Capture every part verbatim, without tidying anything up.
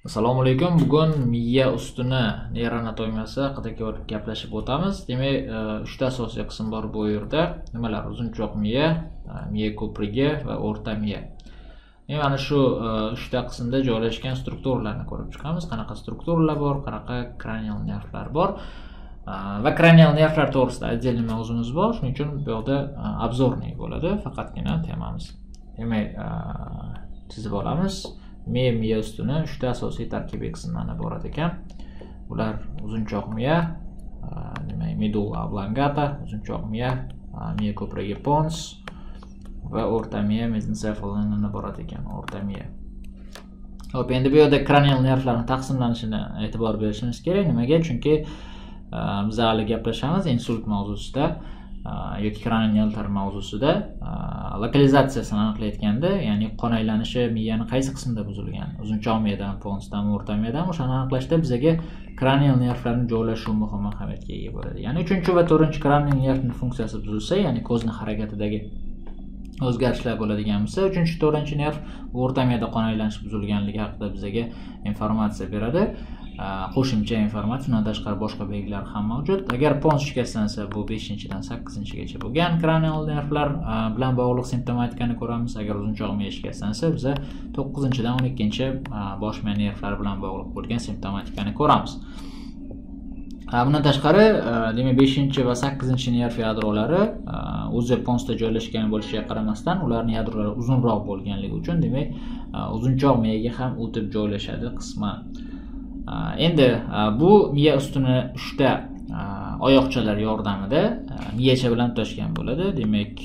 Assalomu alaykum. Bugun miya ustuni neyroanatomiyasi haqida gaplashib o'tamiz. Demak, uchta asosiy qism bor bu yerda. Nimalar? Uzunchoq miya, miya ko'prigi va o'rta miya. Mana shu uchta qismda joylashgan strukturalarni ko'rib chiqamiz. Qanaqa strukturalar bor, qanaqa kranial nervlar bor va kranial nervlar to'g'risida отдельный mavzumiz bor. Shuning uchun bu yerda obzorniy bo'ladi, faqatgina temamiz. Demak, chizib olamiz. Miya miya ustuni uchta asosiy tarkibiy qismlardan iborat ekan. Ular uzunchoq miya, demak medulla oblongata, uzunchoq miya, miya ko'prigi pons va o'rta miya mesencephaldan iborat ekan, o'rta miya. Xo'p, endi bu yerda kranial nervlarning taqsimlanishini e'tibor berishimiz kerak. Nimaga? Chunki biz hali gaplashamiz insult mavzusida yoki kranial nervlar mavzusida lokalizatsiyasini aniqlayotganda, ya'ni qon aylanishi miyani qaysi qismida buzilgan, uzunchoq miyadan, ponsdan, o'rta miyadan, o'shani aniqlashda bizga kranial nervlarning joylashuvi muhim ahamiyatga ega bo'ladi. Ya'ni uchinchi va to'rtinchi kranial nervning funksiyasi buzilsa, ya'ni ko'zni harakatidagi o'zgarishlar bo'ladigan bo'lsa, uchinchi, to'rtinchi nerv o'rta miyada qon aylanishi buzilganligi haqida bizga informatsiya beradi. Qo'shimcha informatsiya, undan tashqari boshqa belgilar ham mavjud. Agar pons shikastlansa, bu beshinchidan sakkizinchigacha bo'lgan kranial nervlar bilan bog'liq simptomatikani ko'ramiz. Agar uzunchoq miya shikastlansa, biz to'qqizinchidan o'n ikkinchi bosh miya nervlari bilan bog'liq bo'lgan simptomatikani ko'ramiz. Bundan tashqari, demak beshinchi va sakkizinchi nerv yadrolari o'zi ponsda joylashgan bo'lishiga qaramasdan, ularning yadrolari uzunroq bo'lganligi uchun, demak, uzunchoq miyaga ham o'tib joylashadi qisman. Endi bu miya ustuni uchta oyoqchalar yordamida miyacha bilan tutashgan bo'ladi. Demak,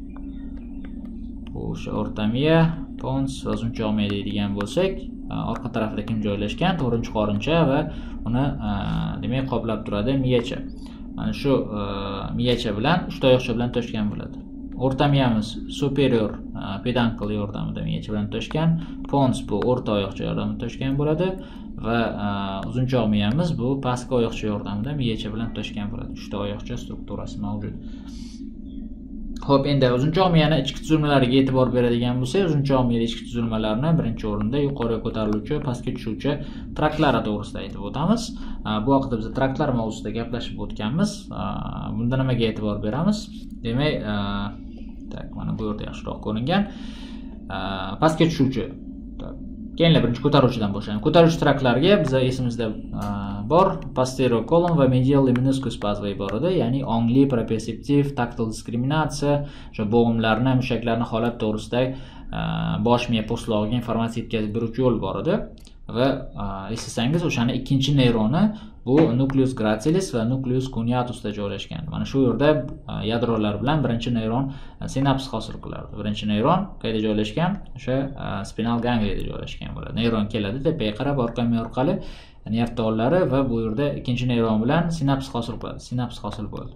bu o'sha o'rta miya, pons va uzunchoq miya deydigan bo'lsak, orqa tarafida kim joylashgan? to'rtinchi qorincha va uni demak qoplab turadi miyacha. Mana shu miyacha bilan uchta oyoqcha bilan tutashgan bo'ladi. O'rta miyamiz superior peduncle yordamida miyacha bilan tutashgan, pons bu o'rta oyoqcha yordamida tutashgan bo'ladi va uzunchoq miyamiz bu pastki oyoqcha yordamida miyacha bilan tutashgan bo'ladi. Uchta oyoqcha strukturasi mavjud. Xo'p, endi uzunchoq miyani ichki tuzilmalariga e'tibor beradigan bo'lsak, uzunchoq miya ichki tuzilmalarini birinchi o'rinda yuqoriga ko'tariluvchi, pastga tushuvchi traktlari to'g'risida aytib o'tamiz. Bu haqida biz traktlar mavzusida gaplashib o'tganmiz. Bunda nimaga e'tibor beramiz? Demak, tak, mana bu yerda yaxshiroq ko'ringan. Pastga tushuvchi. Keyingi birinchi ko'taruvchidan boshlaymiz. Ko'taruvchi traktlarga biz esimizda bor posterior column va medial lemniscus pazvay bor edi, ya'ni ongli, proprioceptiv, taktil diskriminatsiya, o'sha bo'g'imlarni, mushaklarni holat to'g'risida bosh miya po'stlog'iga informatsiya yetkazib beruvchi yo'l bor edi va eslasangiz, o'shani ikkinchi neyroni bu nucleus gracilis va nucleus cuneatusda joylashgan. Mana shu yerda yadrolar bilan birinchi neyron sinaps hosil qilardi. Birinchi neyron qayerda joylashgan? O'sha spinal gangliyada joylashgan bo'ladi. Neyron keladi tepaga qarab, orqa miya orqali nerv tollari va bu yerda ikkinchi neyron bilan sinaps hosil qiladi. Sinaps hosil bo'ldi.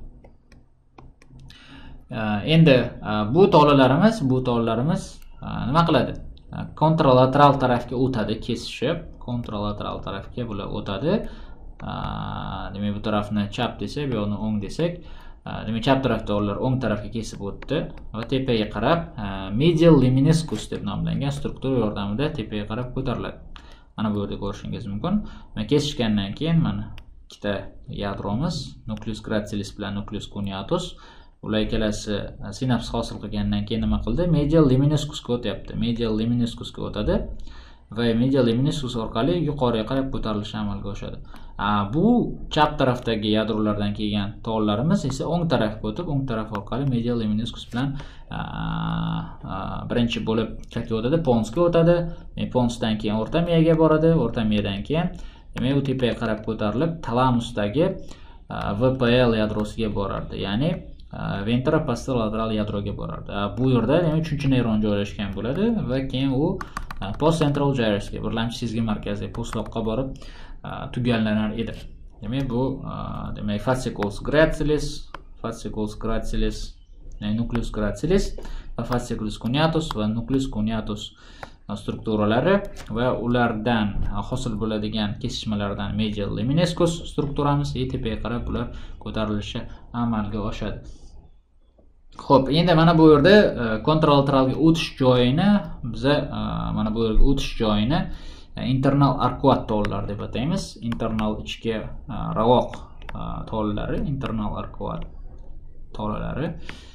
Endi bu tolalarimiz, bu tolalarimiz nima qiladi? Kontralateral tarafga o'tadi, kesishib, kontralateral tarafga bular o'tadi. Demak, bu tarafni chap desak, bu yoqni o'ng desak, demak, chap tarafda ular o'ng tarafga kesib o'tdi va tepaga qarab medial lemniscus deb nomlangan struktura yordamida tepaga qarab ko'tariladi. Mana bu yerda ko'rishingiz mumkin. Mana kesishgandan keyin mana ikkita yadromiz, nucleus gracilis bilan nucleus cuneatus, ular ikkalasi sinaps hosil qilgandan keyin nima qildi? Medial lemniscusga o'tyapti. Medial lemniscusga o'tadi va medial lemniscus orqali yuqoriga qarab ko'tarilishi amalga oshadi. Bu chap tarafdagi yadrolardan kelgan tollarimiz esa o'ng tarafga o'tib, o'ng taraf orqali medial lemniscus bilan birinchi bo'lib qayerga o'tadi? Ponsga o'tadi. Ponsdan keyin o'rta miyaga boradi, o'rta miyadan keyin demak, u tepaga qarab ko'tarilib talamusdagi V P L yadrosiga borardi. Ya'ni ventroposterolateral yadroga borardi. Bu yerda demak uchinchi neyron joylashgan bo'ladi va keyin u postcentral gyrusga, birlamchi sezgi markaziga, po'stloqqa borib tugallanar edi. Demak, bu demak fasciculus gracilis, fasciculus gracilis, nucleus gracilis va fasciculus cuneatus va nucleus cuneatus strukturalari va ulardan hosil bo'ladigan kesishmalardan medial lemniscus strukturamiz tepaga qarab bular ko'tarilishi amalga oshadi. Xo'p, endi mana bu yerda kontralateralga o'tish joyini biz mana bu yerga o'tish joyini internal arcuat tollar deb ataymiz. Internal ichki ravoq tolalari, internal arcuat tolalari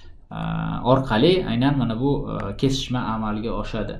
orqali aynan mana bu kesishma amalga oshadi.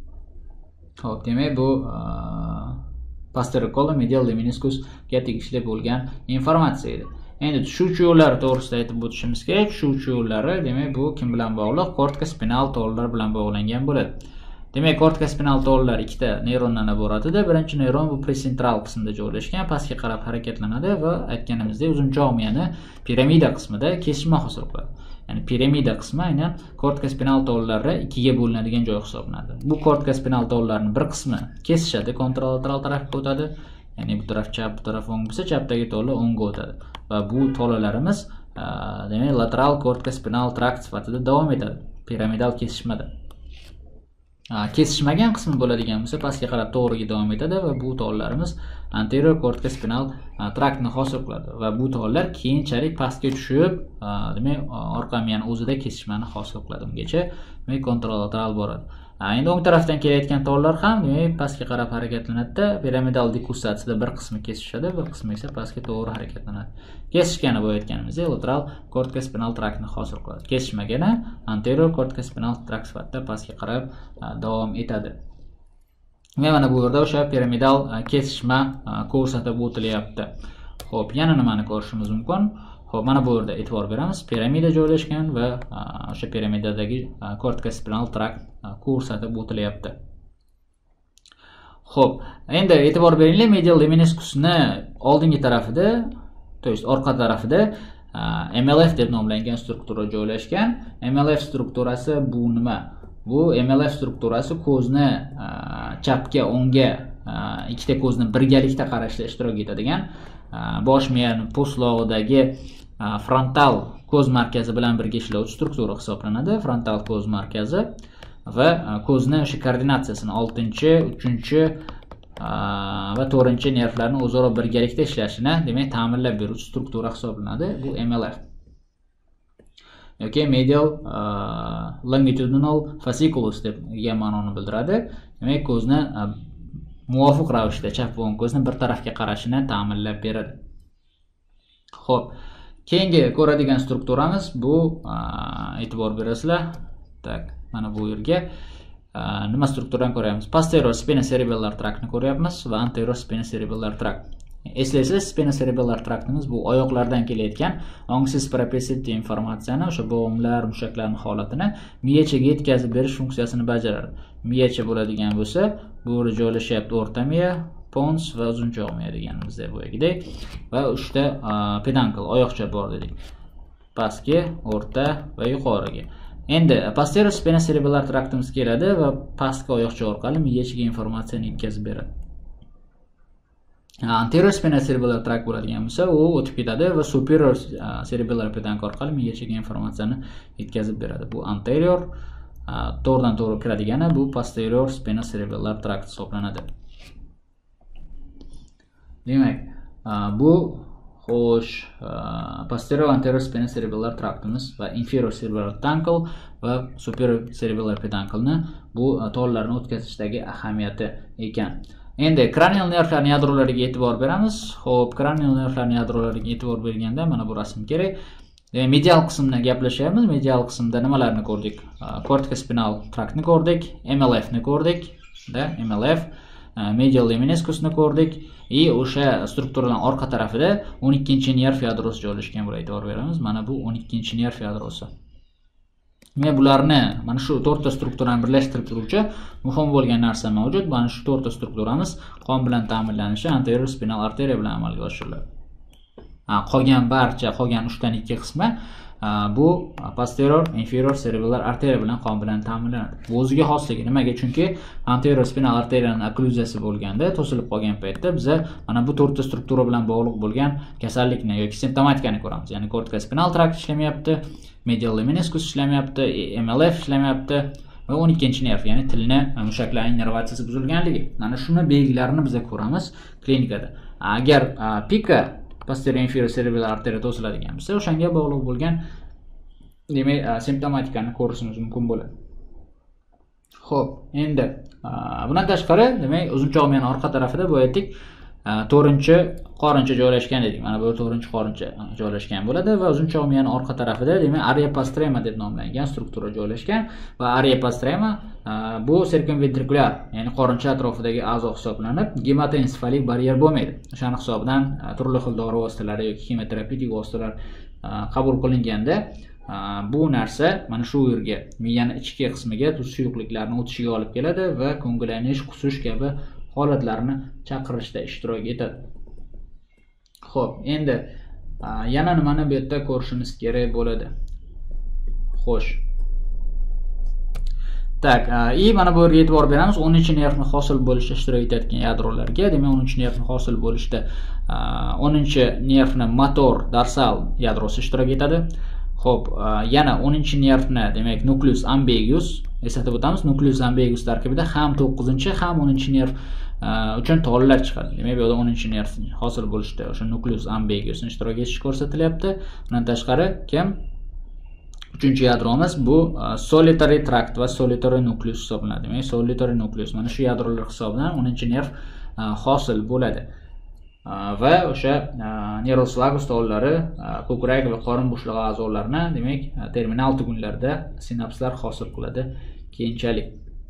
Xo'p, demak bu posterior column medial lemniscusga tegishli bo'lgan informatsiya edi. Endi tushuvchi yo'llari to'g'risida aytib o'tishimiz kerak. Tushuvchi yo'llari demak bu kim bilan bog'liq? Kortika spinal tollar bilan bog'langan bo'ladi. Demak, kortika spinal tollar ikkita neyrondan iboratida. Birinchi neyron bu presentral qismida joylashgan, pastga qarab harakatlanadi va aytganimizdek uzunchoq miyani piramida qismida kesishma hosil qiladi. Ya'ni piramida qismi aynan kortika spinal tollari ikkiga bo'linadigan joy hisoblanadi. Bu kortika spinal tollarining bir qismi kesishadi, kontralateral tarafga o'tadi. Ya'ni bu taraf chap, bu taraf o'ng bo'lsa, chapdagi tola o'ngga o'tadi. Va bu tolalarimiz demak lateral kortika spinal trakt sifatida davom etadi piramidal kesishmada. Kesishmagan qismi bo'ladigan bo'lsa, pastga qarab to'g'riga davom etadi va bu tollarimiz anterior kortika spinal traktni hosil qiladi va bu tollar keyinchalik pastga tushib, demak orqa miyani o'zida kesishmani hosil qiladi. Ungacha demak kontralateral boradi. Endi o'ng tarafdan kelayotgan tollar ham demak pastga qarab harakatlanadi. Piramidal dekursatsiyada bir qismi kesishadi, bir qismi esa pastga to'g'ri harakatlanadi. Kesishgani bo'layotganimizda lateral kortika spinal traktni hosil qiladi. Kesishmagani anterior kortika spinal trakt sifatida pastga qarab davom etadi. Mana bu yerda o'sha piramidal kesishma ko'rsatib o'tilyapti. Xo'p, yana nimani ko'rishimiz mumkin? Xo'p, mana bu yerda e'tibor beramiz. Piramida joylashgan va o'sha piramidadagi kortika spinal trakt ko'rsatib o'tilyapti. Xo'p, endi e'tibor beringlar, medial lemniscusni oldingi tarafida, to есть orqa tarafida M L F deb nomlangan struktura joylashgan. M L F strukturasi bu nima? Bu M L F strukturasi ko'zni chapga, o'ngga ikkita ko'zni birgalikda qarashda ishtirok etadigan bosh miyani po'stlog'idagi frontal ko'z markazi bilan birga ishlovchi struktura hisoblanadi. Frontal ko'z markazi va ko'zni o'sha koordinatsiyasini oltinchi, uchinchi va to'rtinchi nervlarni o'zaro birgalikda ishlashini, demak, ta'minlab beruvchi struktura hisoblanadi. Bu M L F. yoki medial longitudinal fasciculus deb ma'noni bildiradi. Demak, ko'zni muvofiq ravishda chap va o'ng ko'zni bir tarafga qarashini ta'minlab beradi. Xo'p, keyingi ko'radigan strukturamiz bu, e'tibor berasizlar. Tak, mana bu yerga nima strukturani ko'ryapmiz? Posterior spinocerebellar traktni ko'ryapmiz va anterior spinocerebellar trakt. Eslaysiz, spinocerebellar traktimiz bu oyoqlardan kelayotgan ongsiz proprioceptiv informatsiyani, o'sha bo'g'imlar, mushaklarning holatini miyachaga yetkazib berish funksiyasini bajaradi. Miyacha bo'ladigan bo'lsa, bu yerda joylashyapti o'rta miya, pons va uzunchoq miya deganimizda bo'yagidek va uchta pedankl oyoqcha bor dedik. Pastki, o'rta va yuqoriga. Endi posterior spinocerebellar traktimiz keladi va pastki oyoqcha orqali miyachaga informatsiyani yetkazib beradi. Anterior spinocerebellar trakt bo'ladigan bo'lsa, u o'tib ketadi va superior cerebellar pedank orqali miyachaga informatsiyani yetkazib beradi. Bu anterior, to'g'ridan to'g'ri kiradigani bu posterior spinocerebellar trakt hisoblanadi. Demak, bu xo'sh, posterior anterior spinocerebellar traktimiz va inferior cerebellar peduncle va superior cerebellar peduncle bu tollarni o'tkazishdagi ahamiyati ekan. Endi cranial nervlarning yadrolariga e'tibor beramiz. Xo'p, cranial nervlarning yadrolariga e'tibor berganda mana bu rasm kerak. Medial qismdan gaplashyapmiz. Medial qismda nimalarni ko'rdik? Kortika spinal traktni ko'rdik, M L F ni ko'rdik, da M L F, medial lemniscusni ko'rdik. И o'sha strukturaning orqa tarafida o'n ikkinchi nerv yadrosi joylashgan bo'lib e'tibor beramiz. Mana bu o'n ikkinchi nerv yadrosi. Men bularni, mana shu to'rtta strukturani birlashtirib turuvchi muhim bo'lgan narsa mavjud. Mana shu to'rtta strukturamiz qon bilan ta'minlanishi anterior spinal arteriya bilan amalga oshiriladi. Qolgan barcha, qolgan uchdan ikki qismi bu posterior inferior cerebellar arteriya bilan qon bilan ta'minlanadi. Bu o'ziga xosligi nimaga? Chunki anterior spinal arteriyaning okklyuziyasi bo'lganda, to'silib qolgan paytda biz mana bu to'rtta struktura bilan bog'liq bo'lgan kasallikni yoki simptomatikani ko'ramiz. Ya'ni kortika spinal trakt ishlamayapti, medial lemniscus ishlamayapti, M L F ishlamayapti va o'n ikkinchi nerv, ya'ni tilni mushaklarning nervatsiyasi buzilganligi. Mana shuni belgilarini biz ko'ramiz klinikada. Agar pika posterior inferior cerebellar arteriya to'siladigan bo'lsa, o'shanga bog'liq bo'lgan demak simptomatikani ko'rishimiz mumkin bo'ladi. Xo'p, endi bundan tashqari, demak, uzunchoq miyani orqa tarafida bu aytdik, to'rtinchi qorincha joylashgan edik. Mana bu to'rtinchi qorincha joylashgan bo'ladi va uzunchoq miyani orqa tarafida, demak, aria postrema deb nomlangan struktura joylashgan va aria postrema bu sirkumventrikulyar, ya'ni qorincha atrofidagi a'zo hisoblanib, gematoensefolik baryer bo'lmaydi. O'shaning hisobidan turli xil dori vositalari yoki kimyoterapevtik vositalar qabul qilinganda bu narsa mana shu yerga, miyani ichki qismiga tuz suyuqliklarning o'tishiga olib keladi va ko'ngillanish, qusish kabi holatlarni chaqirishda ishtirok etadi. Xo'p, endi yana nimani bu yerda ko'rishimiz kerak bo'ladi? Xo'sh. Tak, и mana bu yerga e'tibor beramiz. o'ninchi nervni hosil bo'lishda ishtirok etayotgan yadrolarga. Demak, o'ninchi nervni hosil bo'lishda o'ninchi nervni motor dorsal yadrosi ishtirok etadi. Xo'p, yana o'ninchi nervni, demak, nucleus ambiguus eslatib o'tamiz. Nucleus ambiguus tarkibida ham to'qqizinchi ham o'ninchi nerv uchun tollar chiqadi. Demak, bu yerda o'ninchi nerv hosil bo'lishda o'sha nucleus ambiguusni ishtirok etishi ko'rsatilyapti. Bundan tashqari, kim? Uchinchi yadromiz bu solitary tract va solitary nucleus hisoblanadi. Demak, solitary nucleus mana shu yadrolar hisobidan o'ninchi nerv hosil bo'ladi. Va o'sha nervus vagus tollari, ko'krak va qorin bo'shlig'i a'zolarini, demak, terminal tugunlarda sinapslar hosil qiladi keyinchalik.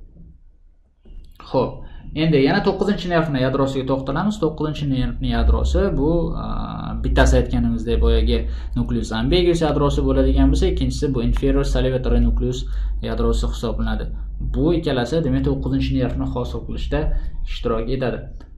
Xo'p, endi yana to'qqizinchi nervni yadrosiga to'xtalamiz. to'qqizinchi nervni yadrosi bu bittasi aytganimizdek boyagi nucleus ambiguus yadrosi bo'ladigan bo'lsa, ikkinchisi bu inferior salivatory nucleus yadrosi hisoblanadi. Bu ikkalasi, demak, to'qqizinchi nervni hosil qilishda ishtirok etadi.